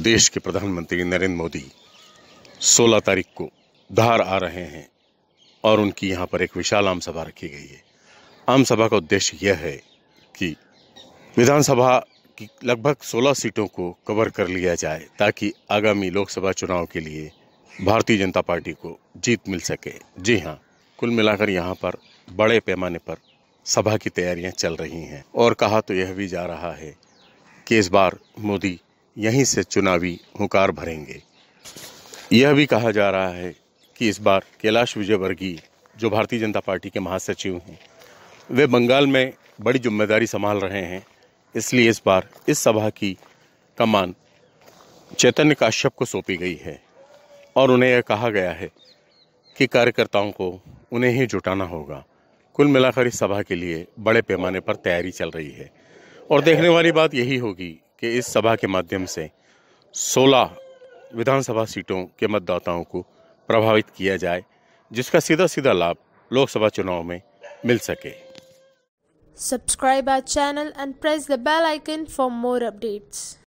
देश के प्रधानमंत्री नरेंद्र मोदी 16 तारीख को धार आ रहे हैं और उनकी यहाँ पर एक विशाल आम सभा रखी गई है। आम सभा का उद्देश्य यह है कि विधानसभा की लगभग 16 सीटों को कवर कर लिया जाए ताकि आगामी लोकसभा चुनाव के लिए भारतीय जनता पार्टी को जीत मिल सके। जी हाँ, कुल मिलाकर यहाँ पर बड़े पैमाने पर सभा की तैयारियां चल रही हैं और कहा तो यह भी जा रहा है कि इस बार मोदी यहीं से चुनावी हुंकार भरेंगे। यह भी कहा जा रहा है कि इस बार कैलाश विजयवर्गीय जो भारतीय जनता पार्टी के महासचिव हैं, वे बंगाल में बड़ी जिम्मेदारी संभाल रहे हैं, इसलिए इस बार इस सभा की कमान चेतन काश्यप को सौंपी गई है और उन्हें यह कहा गया है कि कार्यकर्ताओं को उन्हें ही जुटाना होगा। कुल मिलाकर इस सभा के लिए बड़े पैमाने पर तैयारी चल रही है और देखने वाली बात यही होगी कि इस सभा के माध्यम से 16 विधानसभा सीटों के मतदाताओं को प्रभावित किया जाए, जिसका सीधा सीधा लाभ लोकसभा चुनाव में मिल सके। Subscribe our channel and press the bell icon for more updates.